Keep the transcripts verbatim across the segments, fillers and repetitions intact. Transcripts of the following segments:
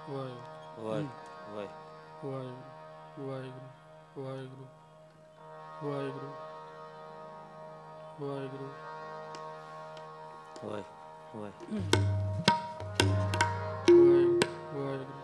ਵਾਹਿ ਵਾਹਿ ਵਾਹਿਗੁਰੂ ਵਾਹਿਗੁਰੂ ਵਾਹਿਗੁਰੂ ਵਾਹਿਗੁਰੂ ਵਾਹਿ ਵਾਹਿ ਵਾਹਿਗੁਰੂ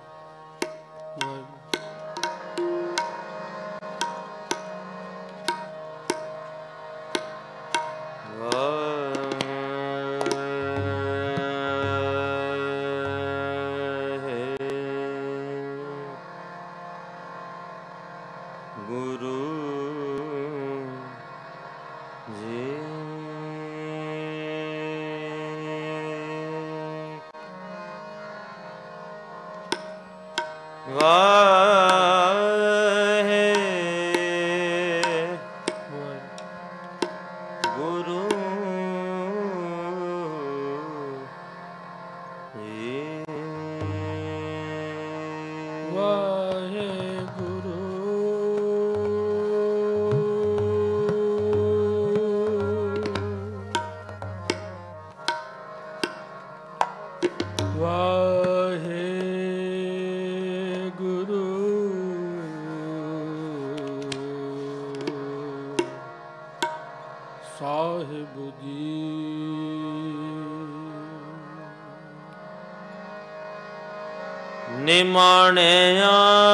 ਨਿਮਾਣਿਆ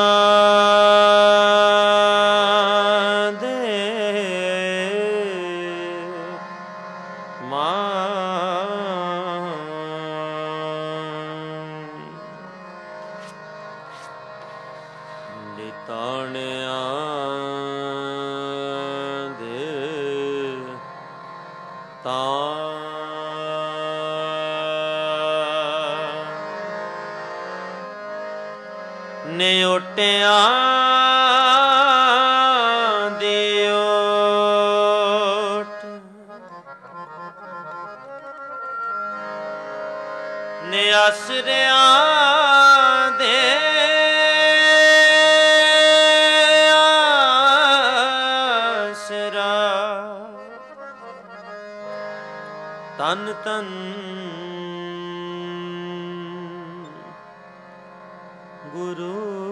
ਦੇ ਮਾਨ ਨਿਤਾਣਿਆ ਦੇ ਤਾਂ ਨਿਉਟਿਆਂ ਦੀ ਓਟ ਨਿਆਸਰਿਆਂ ਦੇ ਆਸਰਾ ਤਨ ਤਨ ਗੁਰੂ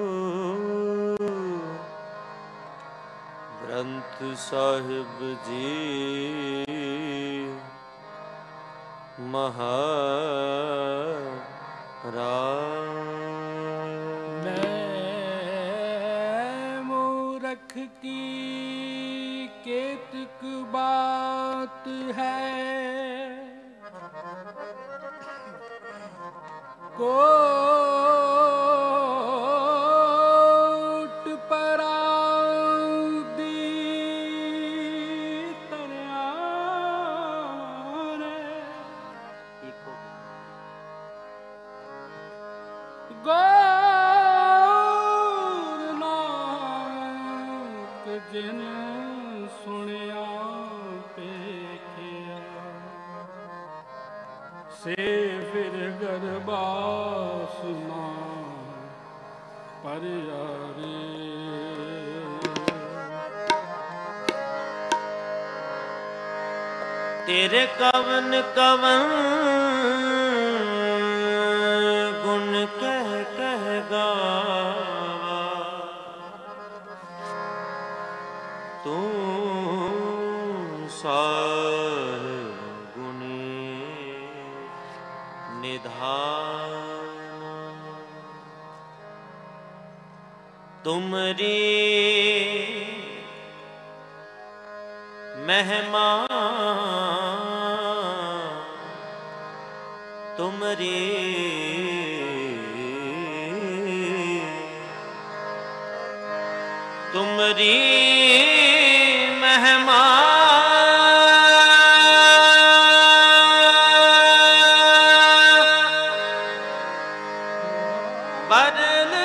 ਗ੍ਰੰਥ ਸਾਹਿਬ ਜੀ ਮਹਾਰਾਜ। ਮੈਂ ਮੂਰਖ ਕੀ ਕੇਤਕ ਬਾਤ ਹੈ ਕੋ ਜਿਨ ਸੁਣਿਆ ਪੇਖਿਆ ਸੇ ਫਿਰ ਗਰਬਾਸ ਨਾ ਪਰਿਆਰੇ। ਤੇਰੇ ਕਵਨ ਕਵਨ ਗੁਣ ਕਹਿ ਕਹਿ ਗਾਵਾ ਤੂੰ ਸਾਹਿਬ ਗੁਣੀ ਨਿਧਾਨ ਤੁਮਰੀ ਮਹਿਮਾ ਤੁਮਰੀ ਤੁਮਰੀ ਮਹਿਮਾ ਬਦਲ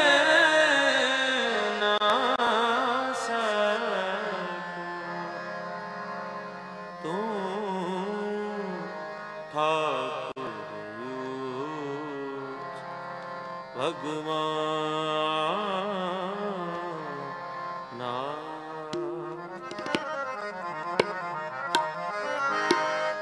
ਨਾ ਸਕੂੰ ਤੂੰ ਠਾਕੁਰ ਭਗਵਾਨ ਨਾ।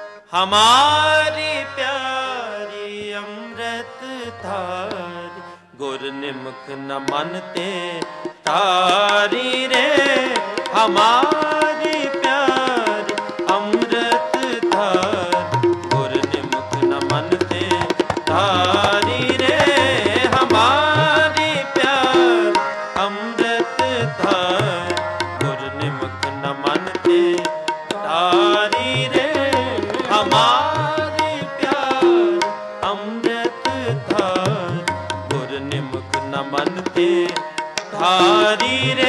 हमारी प्यारी अमृत धारी गुर निमुख न मन ते तारी रे हमारी प्यार अमृत धार। गुर निमुख न मन ते तारी रे हमारी प्यार अमृत धार। गुर निमुख न मन ते तारी रे हमारी प्यार अमृत धार। गुर निमुख न मन ते धारी रे।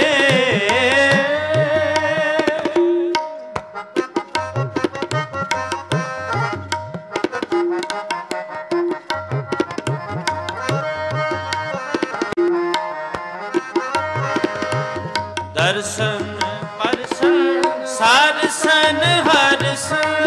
दर्शन परसन सरसन हरसन।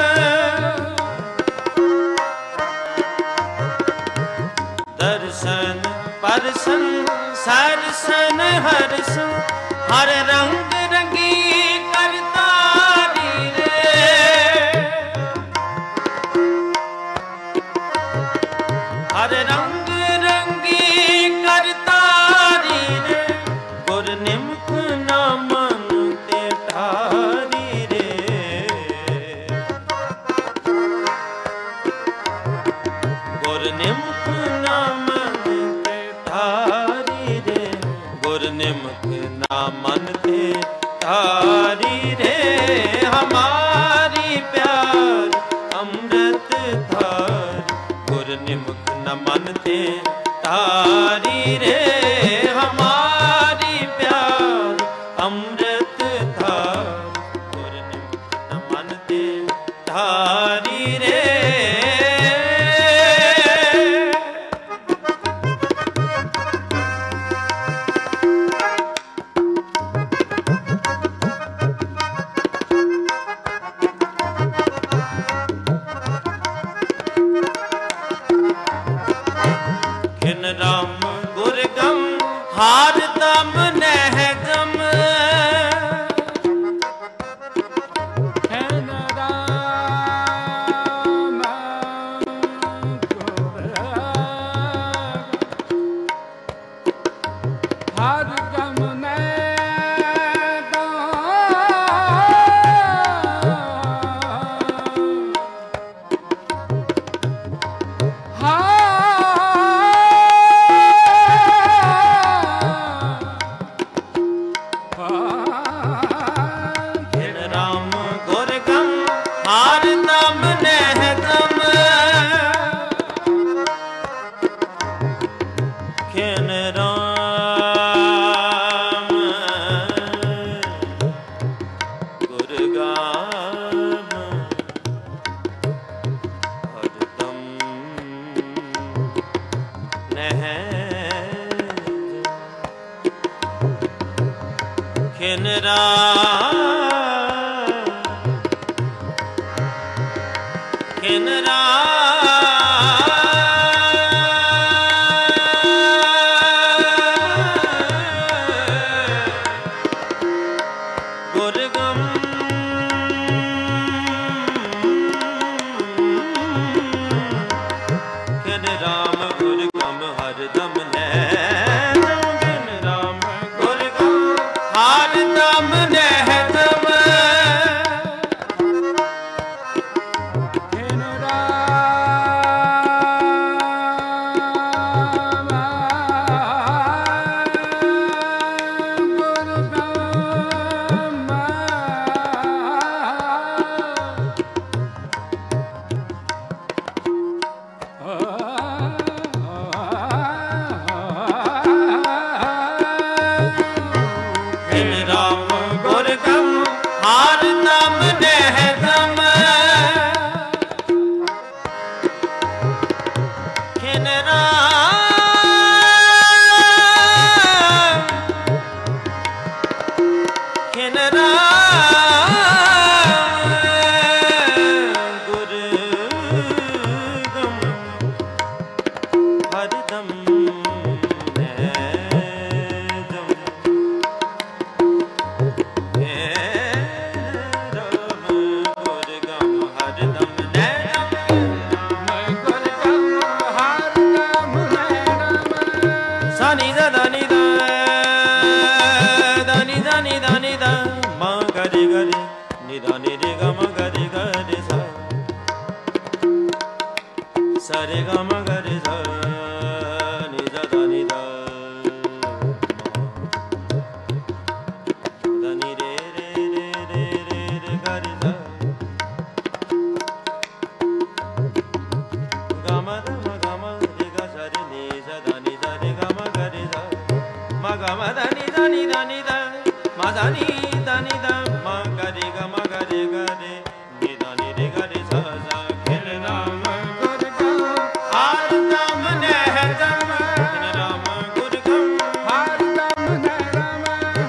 दर्शन परसन सरसन हरसन हर रंग रंगी करतारी रे। हर रंग रंगी करतारी रे। गुर निमुख न मन ते ठारी रे। गुर निमुख न मन ते ठारी रे। गुर निमुख न मन ते ठारी रे हमारी प्यार अमृत धार। गुर निमुख न मन ते ठारी रे हमारी प्यार अमृत धार। गुर निमुख न मन ते ठारी रे। खिन राम गुर गम हार दम नह गम। खिन राम गुर हार गम नह गम। खिन राम खिन राम गुर गम खिन राम गुर गम हर दम नैन। खिन राम गुर गम हर दम नह दम। खिन राम गुर गम खिन राम गुर गम हर दम नह दम। खिन राम खिन राम गुर गम हर दम नह दम। ni da da ni da da ni da ni da ni da ma ga re ga re ni da ni re ga ma ga re ga re sa sa re ga ma ga re sa ni da da ni da ma da ni re re re re re re ga re sa ga ma da ma ga ma re ga sa re ni sa da ni sa re ga ma ga re sa ma ga ma da ni da ni da ni da ma da ni da ni da ma ga re ga ma ga re ga re ni da ni re ga re sa sa khil Ram gur gam har dam neh dam khil Ram gur gam har dam neh dam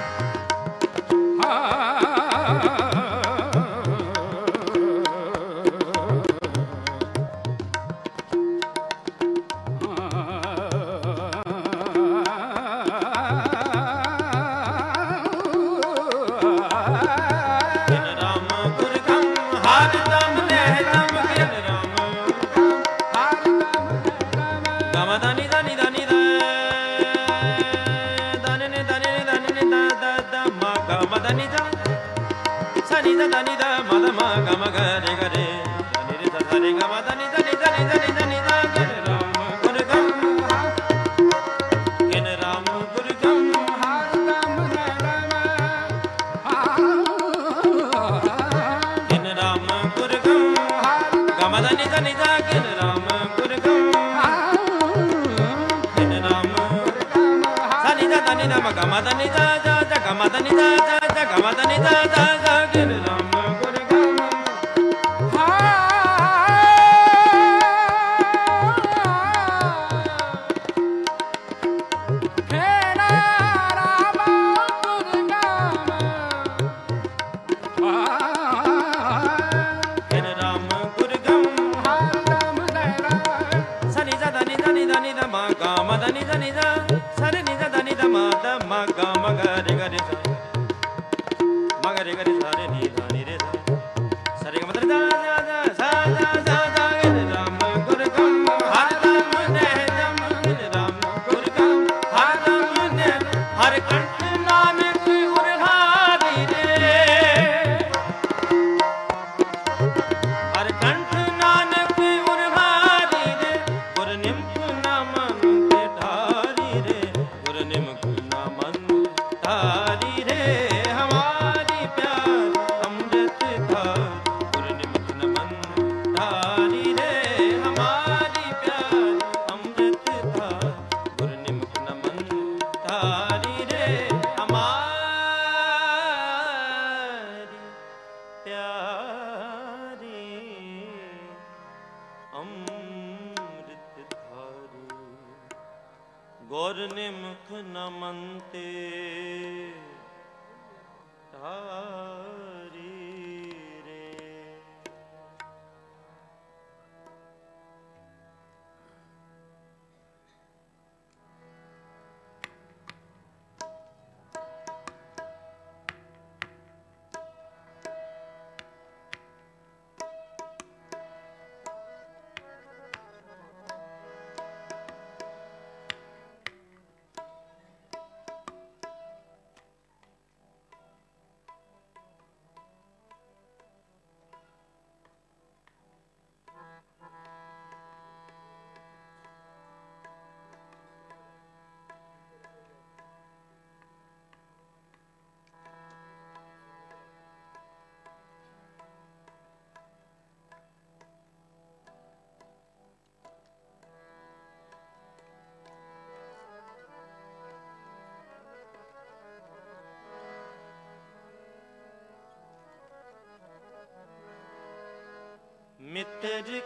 मित्र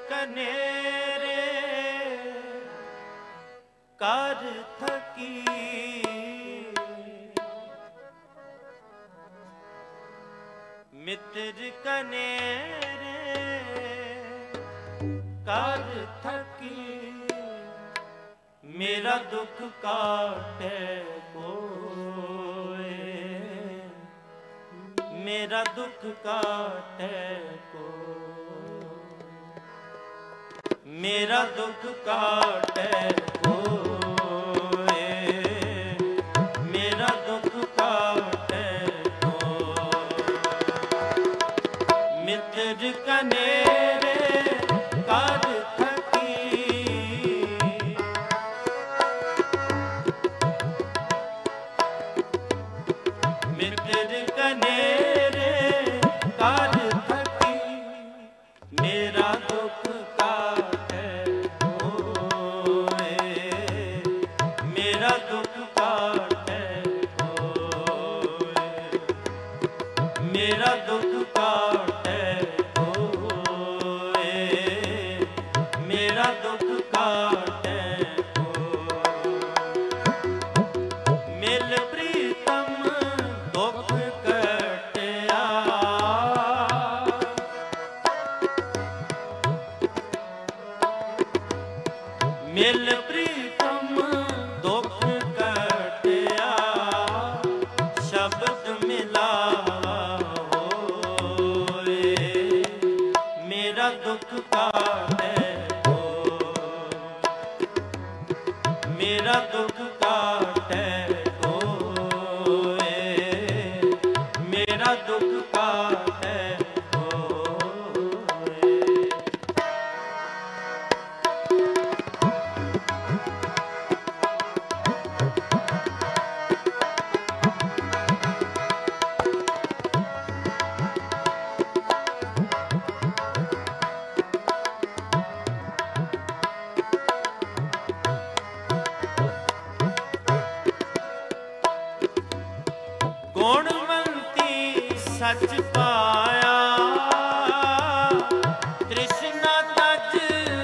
कनेरे कर थकी मित्र कनेरे कर थकी मेरा दुख काटे कोई मेरा दुख काटे को मेरा दुख काटे कोई ਮੇਰਾ ਦੁੱਖ ਕਾਟੈ ਕੋਏ, ਮੇਰਾ ਦੁੱਖ ਕਾਟੈ ਕੋਏ। ਗੁਣਵੰਤੀ ਸੱਚ ਪਾਇਆ, ਤ੍ਰਿਸ਼ਨਾ ਤਜ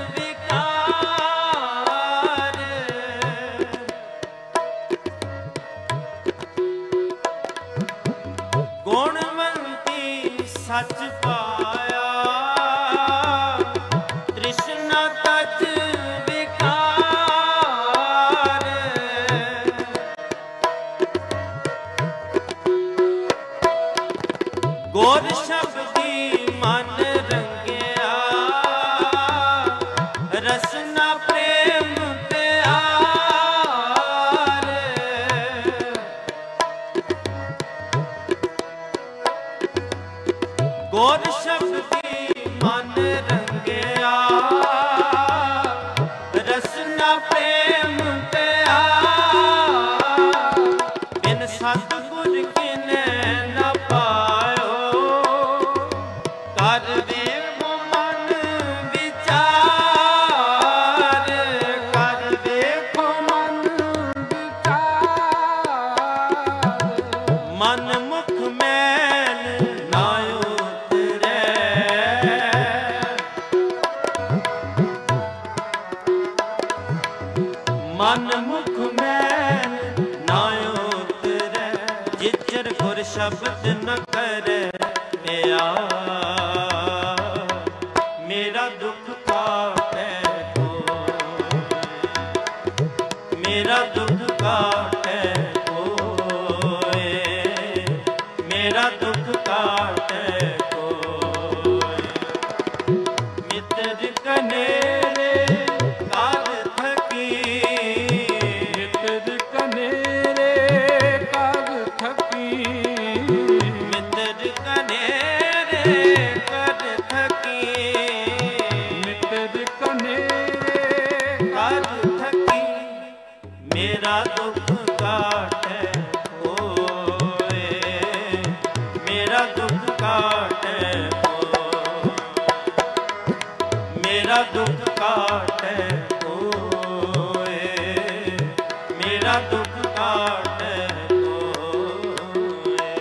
ਵਿਕਾਰ। ਗੁਣਵੰਤੀ ਸੱਚ ਪਾਇਆ, ਤ੍ਰਿਸ਼ਨਾ ਤਜ ਵਿਕਾਰ। ਗੁਰ ਸ਼ਬਦੀ ਮਨ ਰੰਗਿਆ, ਰਸਨਾ ਪ੍ਰੇਮ ਪਿਆਰ। ਗੁਰ ਸ਼ਬਦੀ ਮਨ ਰੰਗਿਆ, ਰਸਨਾ ਪ੍ਰੇਮ ਪਿਆਰ। ਬਿਨ ਸਤਿਗੁਰ ਕਿਨੈ ਨਾ ਪਾਇਓ, ਕਰ ਵੇਖੋ ਮਨ ਵਿਚਾਰ। ਕਰ ਵੇਖੋ ਮਨ ਵਿਚਾਰ। ਮਨ ਮੁਖ ਮੈਲ ਨਾ ਉਤਰੈ, ਮਨ ਮੁਖ ਮੈਲ ਨਾ ਉਤਰੈ। ਜਿਚਰ ਗੁਰ ਸ਼ਬਦ ਨ ਕਰੈ ਪਿਆਰ, ਮੇਰਾ ਦੁੱਖ ਕਾਟੈ ਕੋਏ, ਮੇਰਾ ਦੁੱਖ ਕਾਟੈ ਕੋਏ, ਮੇਰਾ ਦੁੱਖ ਕਾਟੈ ਕੋਏ। ਮਿੱਤਰ ਕਨੇਰੇ ਕਰ ਥਕੀ, ਮਿੱਤਰ ਕਨੇਰੇ ਕਰ ਥਕੀ, ਮਿੱਤਰ ਕਨੇਰੇ ਕਰ ਥਕੀ, ਮਿੱਤਰ ਕਨੇਰੇ ਕਰ ਥਕੀ। ਮੇਰਾ ਦੁੱਖ ਕਾਟੈ ਕੋਏ, ਮੇਰਾ ਦੁੱਖ ਕਾਟੈ ਕੋਏ, ਮੇਰਾ ਦੁੱਖ ਕਾਟੈ ਕੋਏ, ਮੇਰਾ ਦੁੱਖ ਕਾਟੈ ਕੋਏ।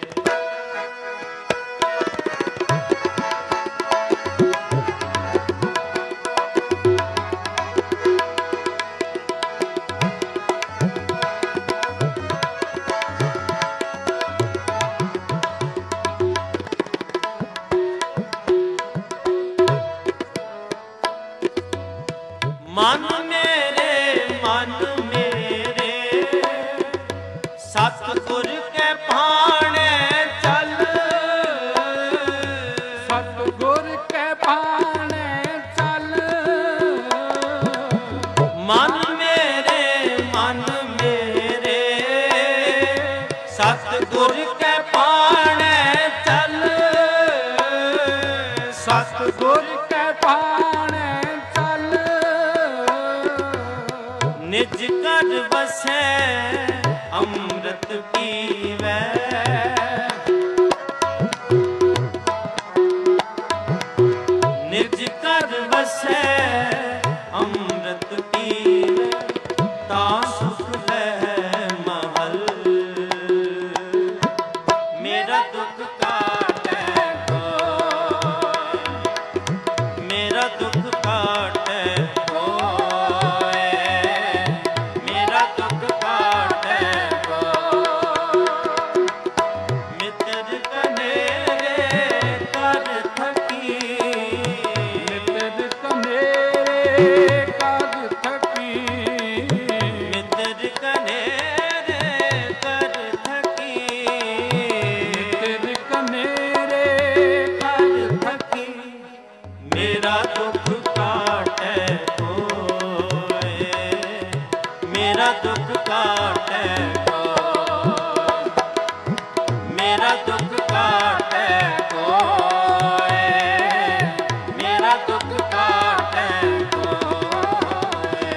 ਮਨ ਮੇਰੇ ਮਨ ਮੇਰੇ, ਸਤਿਗੁਰ ਕੈ ਭਾਣੈ ਚੱਲ। ਸਤਿਗੁਰ ਕੈ ਭਾਣੈ ਚੱਲ। ਮਨ ਮੇਰੇ ਮਨ ਮੇਰੇ, ਸਤਿਗੁਰ ਕੈ ਭਾਣੈ ਚੱਲ। ਸਤਿਗੁਰ ਕੈ ਭਾਣੈ ਚੱਲ। ਨਿਜ ਘਰ ਵਸੈ ਅੰਮ੍ਰਿਤ ਪੀਵੈ, ਨਿਜ ਘਰ ਵਸੈ ਅੰਮ੍ਰਿਤ ਪੀਵੈ। ਤਾਂ ਸੁਖ ਲੈ ਮਹਲ, ਮੇਰਾ ਦੁੱਖ ਕਾਟੈ ਕੋਏ, ਮੇਰਾ ਦੁੱਖ ਕਾਟੈ ਕੋਏ, ਮੇਰਾ ਦੁੱਖ ਕਾਟੈ ਕੋਏ। ਮਿੱਤਰ ਕਨੇਰੇ ਕਰ ਥਕੀ, ਮਿੱਤਰ ਕਨੇਰੇ ਕਰ ਥਕੀ, ਮਿੱਤਰ ਦੁੱਖ ਕਾਟੈ ਕੋਇ, ਮੇਰਾ ਦੁੱਖ ਕਾਟੈ ਕੋਇ, ਮੇਰਾ ਦੁੱਖ ਕਾਟੈ ਕੋਇ।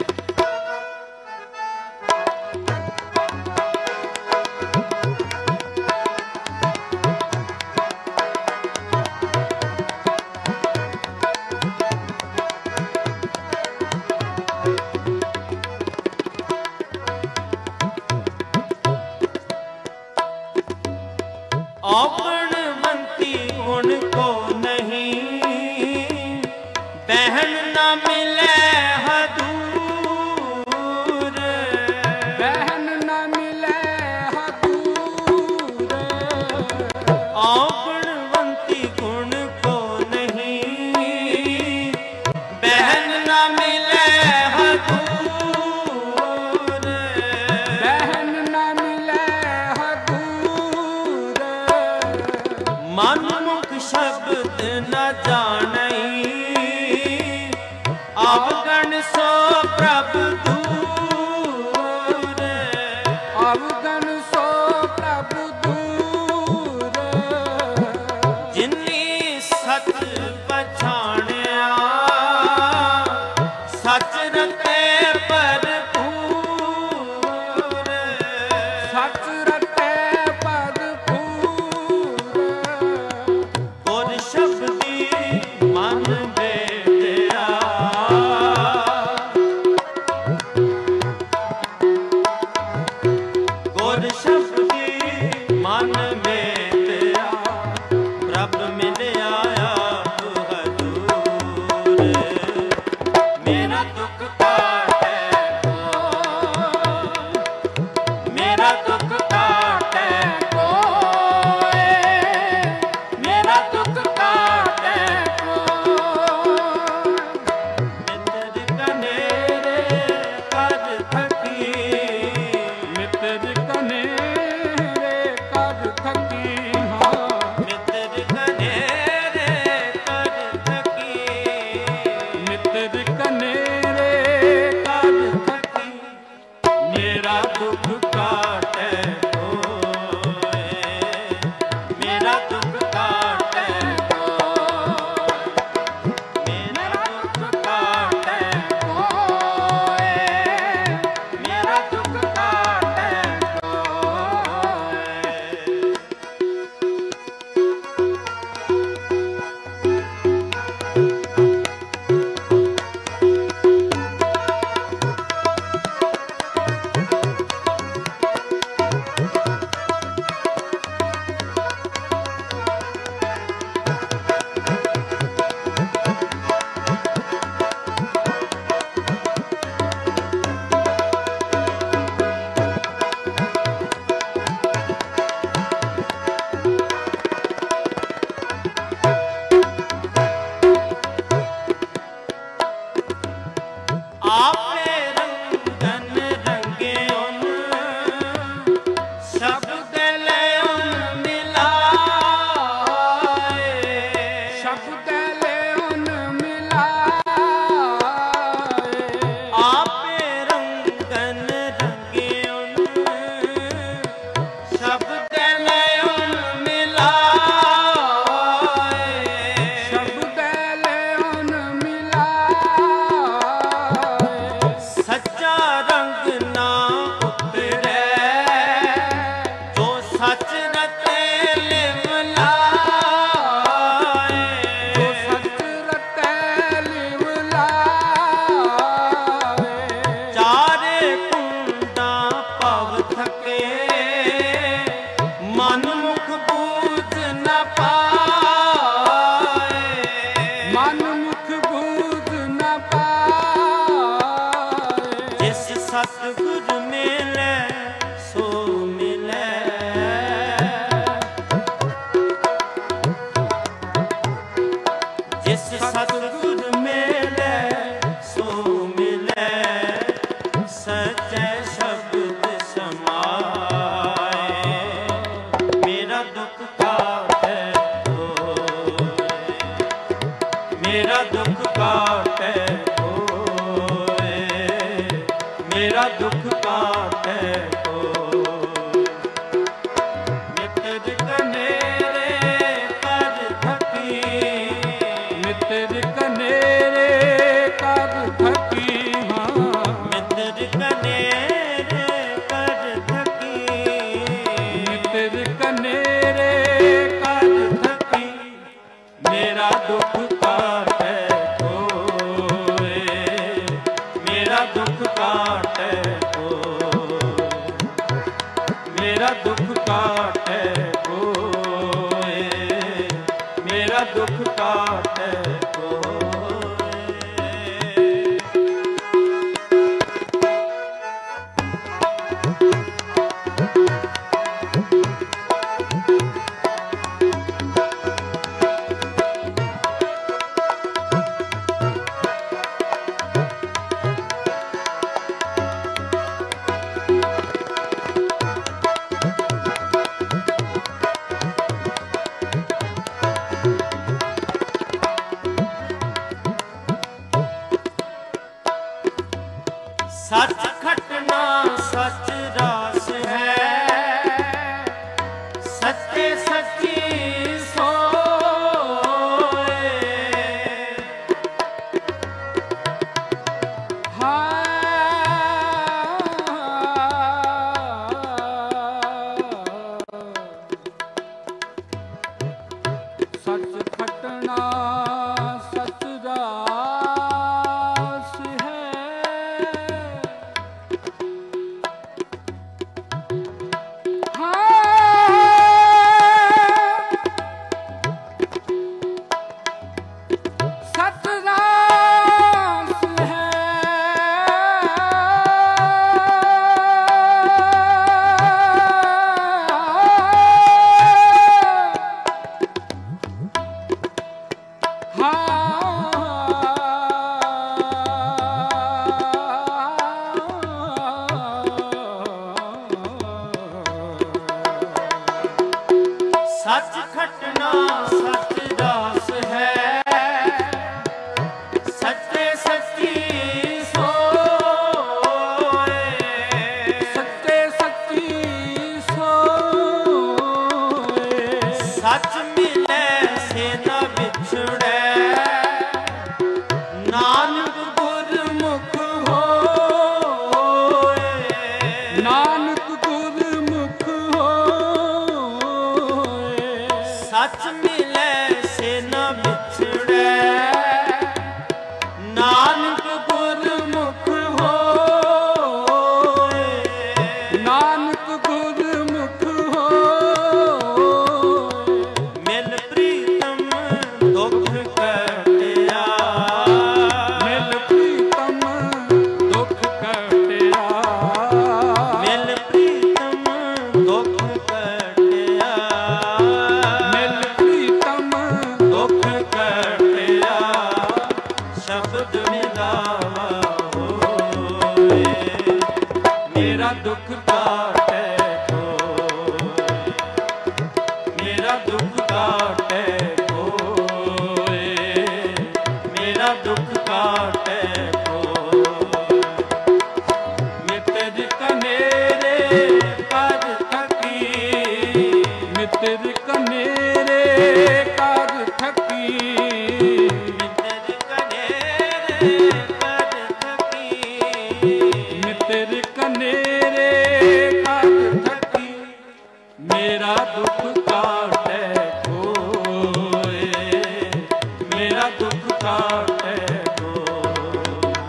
औगणवंती गुण को नहीं, बहन न मिले हदूर, बहन न मिले हदूर। औगणवंती गुण को नहीं, बहन न मिले हदूर, बहन न मिले हदूर। मन मुख शब्द न जानई, अवगण सो प्रभ दूर, अवगण सो प्रभु दूर। जिन्नी सच पछाणिया, सच रते भरपूर, सच रटे भरपूर। गुर शब्दी मन बेटिया, गुर शब्दी मन बेटिया, प्रभ मिलिया आप हजूर, मेरा दुख काटै कोय, मेरा दुख काटै कोय, मेरा दुख काटै कोय। मित्र कनेरे कर थकी, मित्र कनेरे कर थकी हाँ, मित्र कनेरे कर थकी, मित्र कनेरे कर थकी। मेरा दुख काटै कोय, मेरा दुख काटै कोय, मेरा दुख काटै कोय, मेरा दुख काटै कोय। आपे रंगन रंगे उन, शब्द ले उन मिलाए, शब्द ले उन मिलाए। आपे रंगन रंगे उन, शब्द ले उन मिलाए, शब्द ले उन मिलाए। सच्चा रंग ना उतरे, जो सच रते लिव लाए, जो सच रटे लिव लाए। चारे कुंडा पव थके, मन मुख बूझ न पाए, मन मुख बूझ न पाए। जिस सतगुर मिले सो मिले, जिस सतगुर मिले सो मिले, सच्चे शब्द समाए, मेरा दुख काटै कोय, मेरा दुख काटै कोय, ਮੇਰਾ ਦੁੱਖ ਕਾਟੈ ਕੋਈ। ਮਿੱਤਰ ਕਨੇਰੇ ਕਰ ਥਕੀ, ਮਿੱਤਰ ਕਨੇਰੇ ਕਰ ਥਕੀ ਹਾਂ। ਮਿੱਤਰ ਕਨੇਰੇ ਕਰ ਥਕੀ, ਮਿੱਤਰ ਕਨੇਰੇ ਕਰ ਥਕੀ, ਮੇਰਾ ਦੁੱਖ ਕਾਟੈ ਕੋਇ, ਮੇਰਾ ਦੁੱਖ ਕਾਟੈ ਕੋਇ, ਮੇਰਾ ਦੁੱਖ ਕਾਟੈ ਕੋਇ, ਮੇਰਾ ਦੁੱਖ ਕਾਟੈ ਕੋਇ। ਸੱਚ ਖਟਣਾ ਸੱਚ ਰਾਸ ਹੈ, ਸੱਚੇ ਸੱਚੀ ਸੋਏ। ਸੱਚ ਖਟਣਾ ਸੱਚ ਰਾਸ ਹੈ। ਸੱਚ ਰਾਸ ਹੈ। ਸੱਚ ਖਟਣਾ ਸੱਚ ਰਾਸ ਹੈ, ਸੱਚੇ ਸੱਚੀ ਸੋਏ। ਸੱਚੇ ਸੱਚੀ ਸੋਏ। ਸੱਚ ਮਿਲੈ ਸੇ ਨਾ ਵਿਛੜੈ, ਨਾਨਕ ਗੁਰਮੁਖ ਹੋਏ। ਨਾਨਕ ਗੁਰਮੁਖ ਹੋਏ। ਸੱਚ ਮਿਲੈ ਸੇ ਨਾ ਵਿਛੜੈ, ਨਾਨਕ ਗੁਰਮੁਖ ਹੋਏ। ਨਾਨਕ ਗੁਰਮੁਖ ਹੋਏ। ਮਿਲ ਪ੍ਰੀਤਮ ਦੁਖ ਕਟਿਆ, ਮਿਲ ਪ੍ਰੀਤਮ ਦੁਖ ਕਟਿਆ। ਮਿਲ ਪ੍ਰੀਤਮ ਦੁਖ ਕਟਿਆ, ਮਿਲ ਪ੍ਰੀਤਮ ਦੁਖ ਕਟਿਆ। ਸ਼ਬਦ ਮਿਲਾਵਾ ਹੋਏ, ਮੇਰਾ ਦੁੱਖ ਕਾਟੈ ਕੋਇ, ਮੇਰਾ ਦੁੱਖ ਕਾਟੈ ਕੋਇ, ਮੇਰਾ ਦੁੱਖ ਕਾਟੈ ਕੋਇ। ਮਿੱਤਰ ਕਨੇਰੇ ਕਰ ਥਕੀ, ਮਿੱਤਰ ਕਨੇਰੇ ਕਰ ਥਕੀ। ਮਿੱਤਰ ਕਨੇਰੇ ਕਰ ਥਕੀ, ਮਿੱਤਰ ਕਨੇਰੇ ਕਰ ਥਕੀ, ਮੇਰਾ ਦੁੱਖ ਕਾਟੈ ਕੋਇ, ਮੇਰਾ ਦੁੱਖ ਕਾਟੈ ਕੋਇ,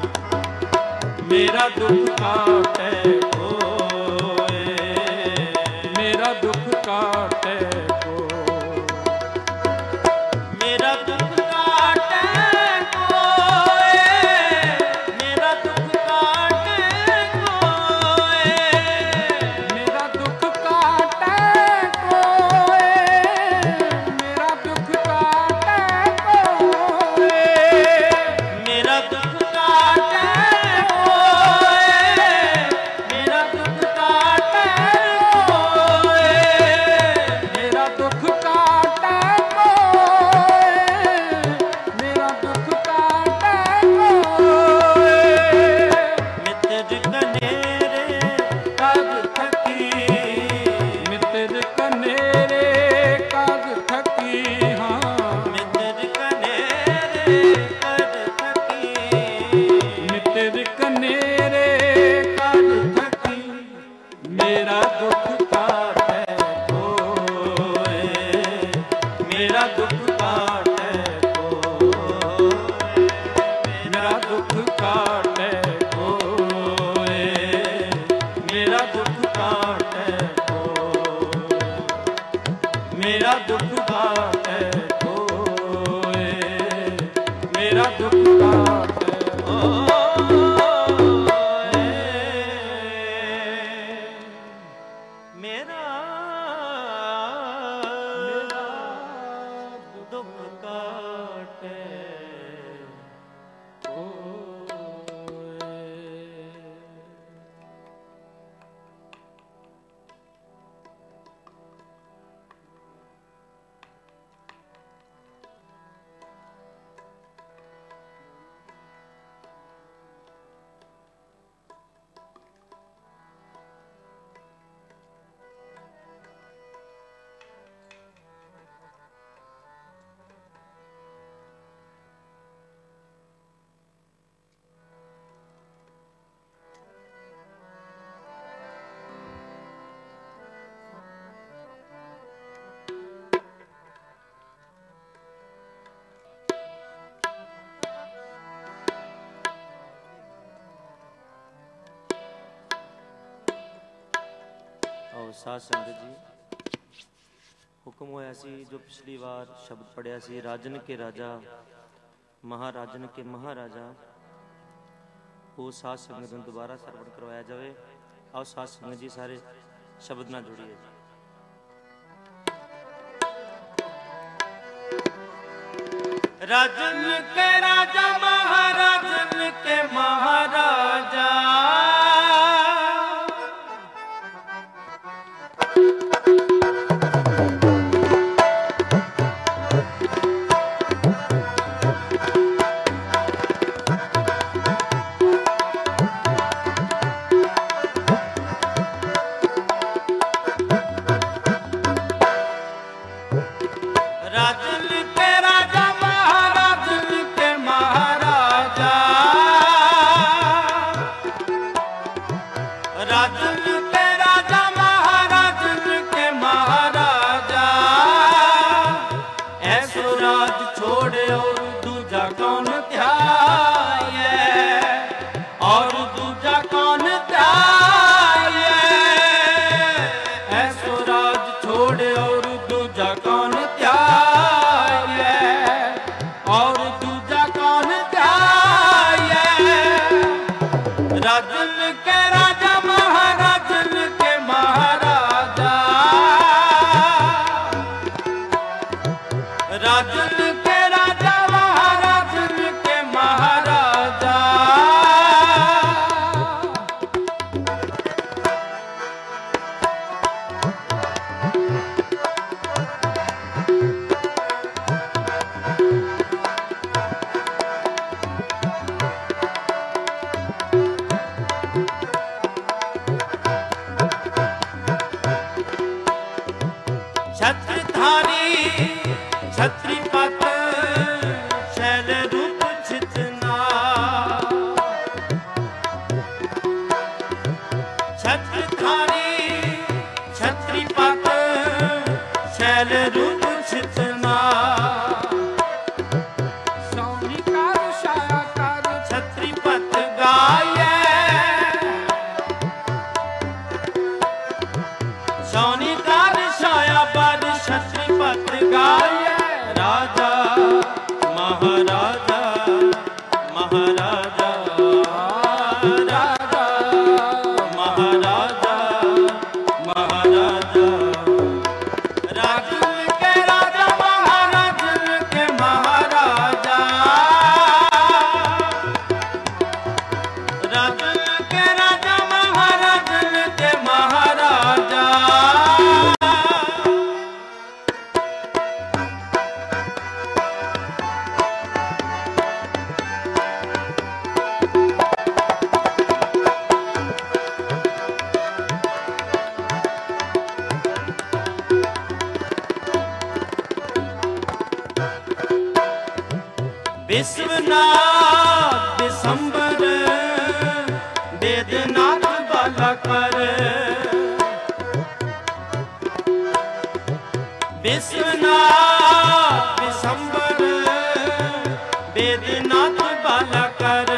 ਮੇਰਾ ਦੁੱਖ ਕਾਟੈ ਕੋਇ, ਮੇਰਾ ਦੁੱਖ ਕਾਟੈ ਕੋਇ। ਮੇਰਾ ਦੁੱਖ ਕਾਟੈ ਕੋਇ, ਮੇਰਾ ਦੁੱਖ ਕਾਟੈ ਕੋਇ। ਮੇਰਾ ਦੁੱਖ ਕਾਟੈ ਕੋਇ, ਮੇਰਾ ਦੁੱਖ ਕਾਟੈ ਕੋਇ। ਮੇਰਾ ਦੁੱਖ ਕਾਟੈ ਕੋਇ, ਮੇਰਾ और साध संगत जी हुक्म होया सी जो पिछली बार शब्द पढ़िया सी राजन के राजा महाराजन के महाराजा वो साध संगत में दोबारा श्रवण करवाया जाए। और साध संगत जी सारे शब्द ना जुड़िए। राजन के राजा महाराजन के महाराजा विश्वनाथ दिसंबर वेदनाथ बाला कर विश्वनाथ दिसंबर वेदनाथ बाला कर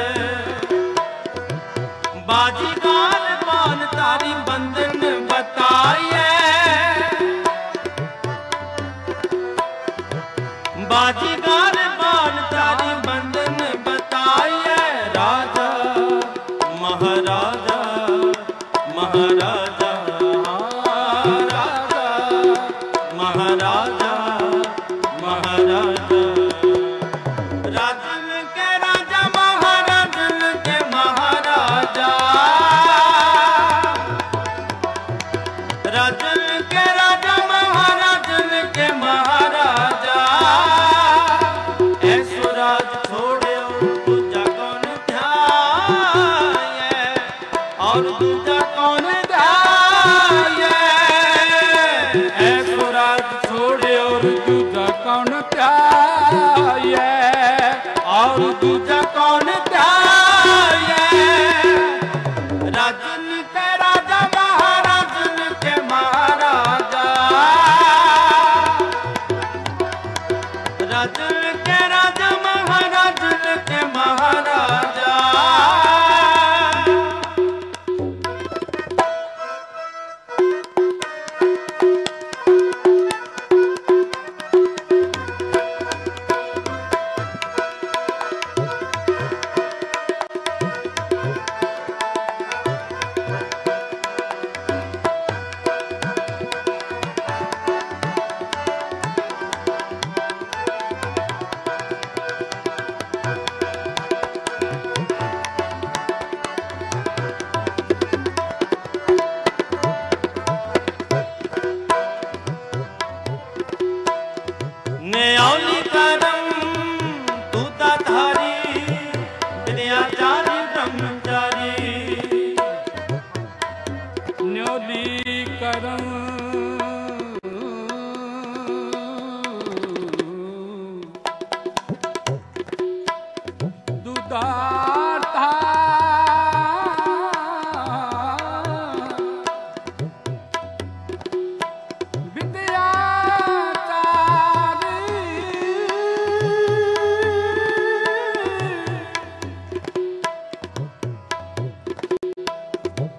बाजीगार मान तारी बंधन बताइए बाजीगार मान तारी बंधन बताइए राजा महाराजा महाराजा राजा महाराजा महाराजा राजन के राजा महाराजन के महाराजा राजन के राजा महाराजन के महाराजा ऐश्वर्य छोड़े दूजा कौन ध्याये और दूजा कौन ध्याये ऐश्वर्य छोड़े और दूजा कौन ध्याये और दूजा कौन ध्याये राजन के राजा महाराजन के महाराजा राजन के राजा महाराजन के महाराजा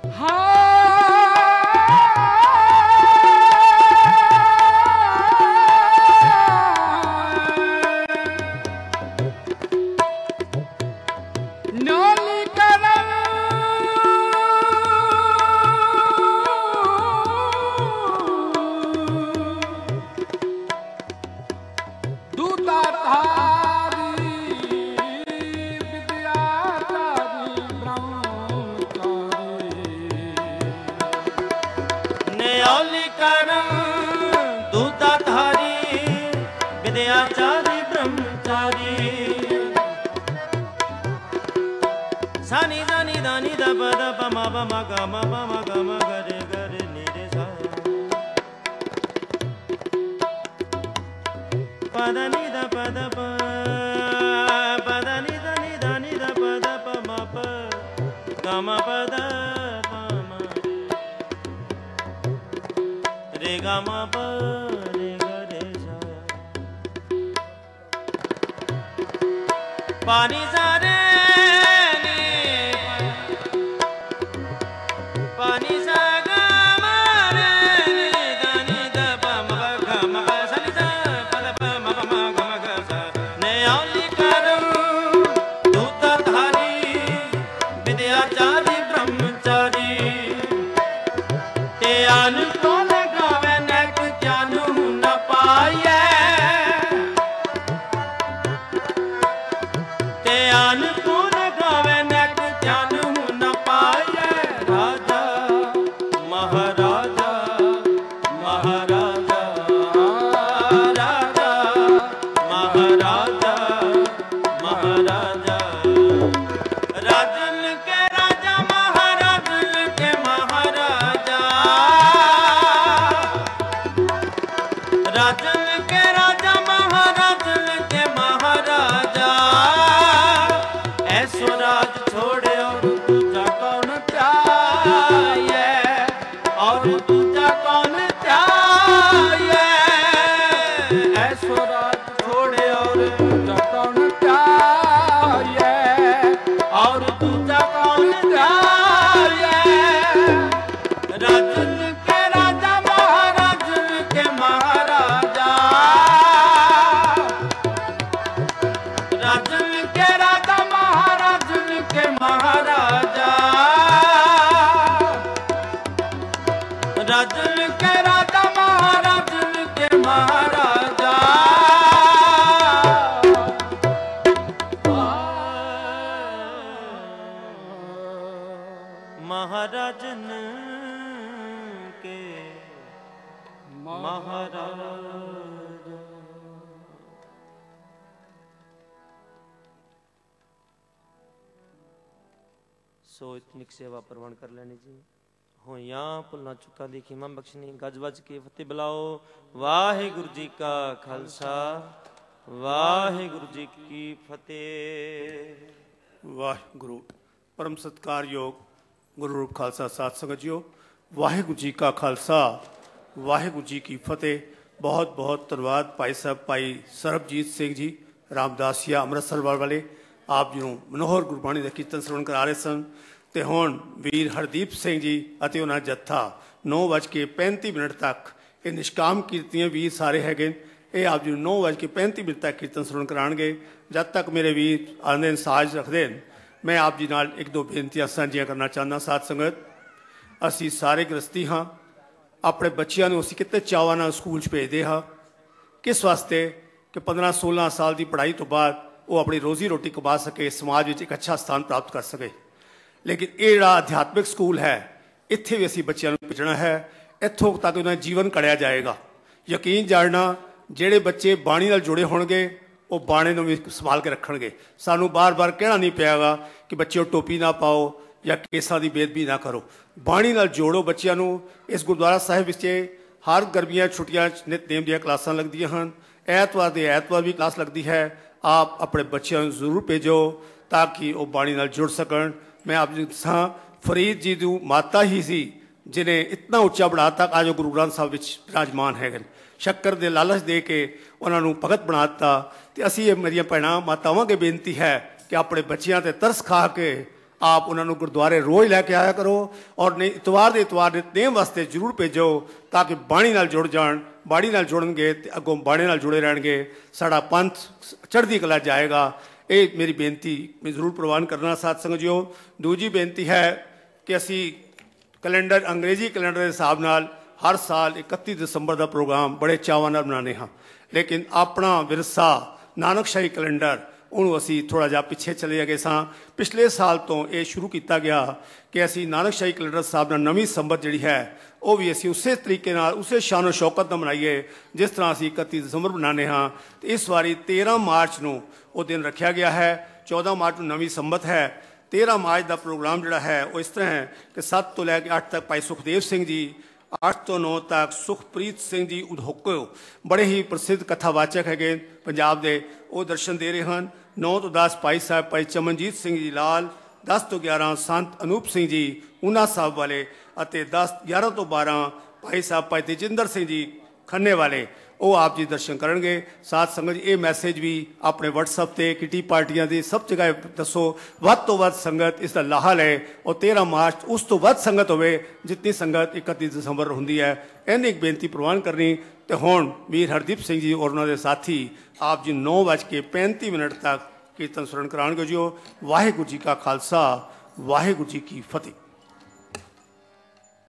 ਸੋ ਇਤਨਿਕ ਸੇਵਾ ਪ੍ਰਵਾਨ ਕਰ ਲੈਣੀ ਜੀ। ਹੋਈਆਂ ਭੁੱਲਾਂ ਚੁੱਕਾਂ ਦੀ ਖਿਮਾ ਬਖਸ਼ਣੀ। ਗੱਜ ਵੱਜ ਕੇ ਫਤਿਹ ਬੁਲਾਓ। ਵਾਹਿਗੁਰੂ ਜੀ ਕਾ ਖਾਲਸਾ ਵਾਹਿਗੁਰੂ ਜੀ ਕੀ ਫਤਿਹ। ਵਾਹਿਗੁਰੂ। ਪਰਮ ਸਤਿਕਾਰਯੋਗ ਗੁਰੂ ਰੂਪ ਖਾਲਸਾ ਸਾਧ ਸੰਗਤ ਜੀਓ, ਵਾਹਿਗੁਰੂ ਜੀ ਕਾ ਖਾਲਸਾ ਵਾਹਿਗੁਰੂ ਜੀ ਕੀ ਫਤਿਹ। ਬਹੁਤ ਬਹੁਤ ਧੰਨਵਾਦ ਭਾਈ ਸਾਹਿਬ ਭਾਈ ਸਰਬਜੀਤ ਸਿੰਘ ਜੀ ਰਾਮਦਾਸੀਆ ਅੰਮ੍ਰਿਤਸਰ ਵਾਲੇ, ਆਪ ਜੀ ਨੂੰ ਮਨੋਹਰ ਗੁਰਬਾਣੀ ਦਾ ਕੀਰਤਨ ਸਰਵਣ ਕਰਾ ਰਹੇ ਸਨ। ਅਤੇ ਹੁਣ ਵੀਰ ਹਰਦੀਪ ਸਿੰਘ ਜੀ ਅਤੇ ਉਹਨਾਂ ਜੱਥਾ ਨੌ ਵੱਜ ਕੇ ਪੈਂਤੀ ਮਿੰਟ ਤੱਕ ਇਹ ਨਿਸ਼ਕਾਮ ਕੀਰਤੀਆਂ ਵੀਰ ਸਾਰੇ ਹੈਗੇ, ਇਹ ਆਪ ਜੀ ਨੂੰ ਨੌ ਵੱਜ ਕੇ ਪੈਂਤੀ ਮਿੰਟ ਤੱਕ ਕੀਰਤਨ ਸਰਵਣ ਕਰਾਉਣਗੇ। ਜਦ ਤੱਕ ਮੇਰੇ ਵੀਰ ਆਨੰਦ ਸਾਜ ਰੱਖਦੇ ਨੇ, ਮੈਂ ਆਪ ਜੀ ਨਾਲ ਇੱਕ ਦੋ ਬੇਨਤੀਆਂ ਸਾਂਝੀਆਂ ਕਰਨਾ ਚਾਹੁੰਦਾ। ਸਾਧ ਸੰਗਤ, ਅਸੀਂ ਸਾਰੇ ਗ੍ਰਸਤੀ ਹਾਂ, ਆਪਣੇ ਬੱਚਿਆਂ ਨੂੰ ਅਸੀਂ ਕਿਤੇ ਚਾਵਾਂ ਨਾਲ ਸਕੂਲ 'ਚ ਭੇਜਦੇ ਹਾਂ। ਕਿਸ ਵਾਸਤੇ? ਕਿ ਪੰਦਰਾਂ ਸੋਲਾਂ ਸਾਲ ਦੀ ਪੜ੍ਹਾਈ ਤੋਂ ਬਾਅਦ ਉਹ ਆਪਣੀ ਰੋਜ਼ੀ ਰੋਟੀ ਕਮਾ ਸਕੇ, ਸਮਾਜ ਵਿੱਚ ਇੱਕ ਅੱਛਾ ਸਥਾਨ ਪ੍ਰਾਪਤ ਕਰ ਸਕੇ। ਲੇਕਿਨ ਇਹ ਜਿਹੜਾ ਅਧਿਆਤਮਿਕ ਸਕੂਲ ਹੈ, ਇੱਥੇ ਵੀ ਅਸੀਂ ਬੱਚਿਆਂ ਨੂੰ ਭੇਜਣਾ ਹੈ। ਇੱਥੋਂ ਤੱਕ ਉਹਨਾਂ ਦਾ ਜੀਵਨ ਘੜਿਆ ਜਾਏਗਾ। ਯਕੀਨ ਜਾਣਨਾ, ਜਿਹੜੇ ਬੱਚੇ ਬਾਣੀ ਨਾਲ ਜੁੜੇ ਹੋਣਗੇ ਉਹ ਬਾਣੇ ਨੂੰ ਵੀ ਸੰਭਾਲ ਕੇ ਰੱਖਣਗੇ। ਸਾਨੂੰ ਬਾਰ-ਬਾਰ ਕਹਿਣਾ ਨਹੀਂ ਪਿਆਗਾ ਕਿ ਬੱਚਿਓ ਟੋਪੀ ਨਾ ਪਾਓ ਜਾਂ ਕੇਸਾਂ ਦੀ ਬੇਅਦਬੀ ਨਾ ਕਰੋ। ਬਾਣੀ ਨਾਲ ਜੋੜੋ ਬੱਚਿਆਂ ਨੂੰ। ਇਸ ਗੁਰਦੁਆਰਾ ਸਾਹਿਬ ਵਿੱਚ ਹਰ ਗਰਮੀਆਂ ਛੁੱਟੀਆਂ 'ਚ ਨਿਤਨੇਮ ਦੀਆਂ ਕਲਾਸਾਂ ਲੱਗਦੀਆਂ ਹਨ। ਐਤਵਾਰ ਦੇ ਐਤਵਾਰ ਵੀ ਕਲਾਸ ਲੱਗਦੀ ਹੈ। ਆਪ ਆਪਣੇ ਬੱਚਿਆਂ ਨੂੰ ਜ਼ਰੂਰ ਭੇਜੋ ਤਾਂ ਕਿ ਉਹ ਬਾਣੀ ਨਾਲ ਜੁੜ ਸਕਣ। ਮੈਂ ਆਪ ਜੀ ਦੱਸਾਂ, ਫਰੀਦ ਜੀ ਦੀ ਮਾਤਾ ਹੀ ਸੀ ਜਿਹਨੇ ਇਤਨਾ ਉੱਚਾ ਬਣਾਤਾ ਅੱਜ ਉਹ ਗੁਰੂ ਗ੍ਰੰਥ ਸਾਹਿਬ ਵਿੱਚ ਵਿਰਾਜਮਾਨ ਹੈਗੇ। ਸ਼ੱਕਰ ਦੇ ਲਾਲਚ ਦੇ ਕੇ ਉਹਨਾਂ ਨੂੰ ਭਗਤ ਬਣਾ ਦਿੱਤਾ। ਅਤੇ ਅਸੀਂ ਇਹ ਮੇਰੀਆਂ ਭੈਣਾਂ ਮਾਤਾਵਾਂ ਅੱਗੇ ਬੇਨਤੀ ਹੈ ਕਿ ਆਪਣੇ ਬੱਚਿਆਂ 'ਤੇ ਤਰਸ ਖਾ ਕੇ आप उन्होंने गुरुद्वारे रोज़ लैके आया करो और नहीं इतवार के इतवार नितनेम वास्ते जरूर भेजो ताकि बाणी नाल जुड़ जान, बाणी नाल जुड़नगे ते अगों बाणी नाल जुड़े रहणगे, साड़ा पंथ चढ़दी कला जाएगा। ये मेरी बेनती मैं जरूर प्रवान करना साथ संगत जीओ। दूजी बेनती है कि असी कैलेंडर अंग्रेजी कैलेंडर के हिसाब नाल हर साल इकतीस दिसंबर का प्रोग्राम बड़े चावां नाल मनाने हाँ, लेकिन अपना विरसा नानकशाही कैलेंडर ਉਹਨੂੰ ਅਸੀਂ ਥੋੜ੍ਹਾ ਜਿਹਾ ਪਿੱਛੇ ਚਲੇ ਗਏ ਸਾਂ। ਪਿਛਲੇ ਸਾਲ ਤੋਂ ਇਹ ਸ਼ੁਰੂ ਕੀਤਾ ਗਿਆ ਕਿ ਅਸੀਂ ਨਾਨਕਸ਼ਾਹੀ ਕੈਲੰਡਰ ਸਾਹਿਬ ਨਾਲ ਨਵੀਂ ਸੰਮਤ ਜਿਹੜੀ ਹੈ ਉਹ ਵੀ ਅਸੀਂ ਉਸੇ ਤਰੀਕੇ ਨਾਲ ਉਸੇ ਸ਼ਾਨੋ ਸ਼ੌਕਤ ਨਾਲ ਮਨਾਈਏ ਜਿਸ ਤਰ੍ਹਾਂ ਅਸੀਂ ਇਕੱਤੀ ਦਸੰਬਰ ਮਨਾਉਂਦੇ ਹਾਂ। ਅਤੇ ਇਸ ਵਾਰੀ ਤੇਰ੍ਹਾਂ ਮਾਰਚ ਨੂੰ ਉਹ ਦਿਨ ਰੱਖਿਆ ਗਿਆ ਹੈ। ਚੌਦ੍ਹਾਂ ਮਾਰਚ ਨੂੰ ਨਵੀਂ ਸੰਮਤ ਹੈ। ਤੇਰ੍ਹਾਂ ਮਾਰਚ ਦਾ ਪ੍ਰੋਗਰਾਮ ਜਿਹੜਾ ਹੈ ਉਹ ਇਸ ਤਰ੍ਹਾਂ ਹੈ ਕਿ ਸੱਤ ਤੋਂ ਲੈ ਕੇ ਅੱਠ ਤੱਕ ਭਾਈ ਸੁਖਦੇਵ ਸਿੰਘ ਜੀ, ਅੱਠ ਤੋਂ ਨੌ ਤੱਕ ਸੁਖਪ੍ਰੀਤ ਸਿੰਘ ਜੀ ਉਦਹੋਕੋ ਬੜੇ ਹੀ ਪ੍ਰਸਿੱਧ ਕਥਾਵਾਚਕ ਹੈਗੇ ਪੰਜਾਬ ਦੇ, ਉਹ ਦਰਸ਼ਨ ਦੇ ਰਹੇ ਹਨ। ਨੌ ਤੋਂ ਦਸ ਭਾਈ ਸਾਹਿਬ ਭਾਈ ਚਮਨਜੀਤ ਸਿੰਘ ਜੀ ਲਾਲ, ਦਸ ਤੋਂ ਗਿਆਰਾਂ ਸੰਤ ਅਨੂਪ ਸਿੰਘ ਜੀ ਊਨਾ ਸਾਹਿਬ ਵਾਲੇ ਅਤੇ ਦਸ ਗਿਆਰਾਂ ਤੋਂ ਬਾਰਾਂ ਭਾਈ ਸਾਹਿਬ ਭਾਈ ਤੇਜਿੰਦਰ ਸਿੰਘ ਜੀ ਖੰਨੇ ਵਾਲੇ, ਉਹ ਆਪ ਜੀ ਦਰਸ਼ਨ ਕਰਨਗੇ। ਸਾਧ ਸੰਗਤ ਜੀ ਇਹ ਮੈਸੇਜ ਵੀ ਆਪਣੇ ਵਟਸਐਪ ਤੇ ਕਿਟੀ ਪਾਰਟੀਆਂ ਦੀ ਸਭ ਜਗ੍ਹਾ ਦੱਸੋ, ਵੱਧ ਤੋਂ ਵੱਧ ਸੰਗਤ ਇਸ ਦਾ ਲਾਹਾ ਲਏ ਔਰ ਤੇਰ੍ਹਾਂ ਮਾਰਚ ਉਸ ਤੋਂ ਵੱਧ ਸੰਗਤ ਹੋਵੇ ਜਿੰਨੀ ਸੰਗਤ ਇਕੱਤੀ ਦਸੰਬਰ ਹੁੰਦੀ ਹੈ। ਇਹਨੀ ਇੱਕ ਬੇਨਤੀ ਪ੍ਰਵਾਨ ਕਰਨੀ। ਤੇ ਹੁਣ ਵੀਰ ਹਰਦੀਪ ਸਿੰਘ ਜੀ ਔਰ ਉਹਨਾਂ ਦੇ ਸਾਥੀ ਆਪ ਜੀ ਨੌ ਵੱਜ ਕੇ ਪੈਂਤੀ ਮਿੰਟ ਤੱਕ ਕੀਰਤਨ ਸੁਰਨ ਕਰਾਉਣਗੇ। ਜੀ ਵਾਹਿਗੁਰੂ ਜੀ ਕਾ ਖਾਲਸਾ, ਵਾਹਿਗੁਰੂ ਜੀ ਕੀ ਫਤਿਹ।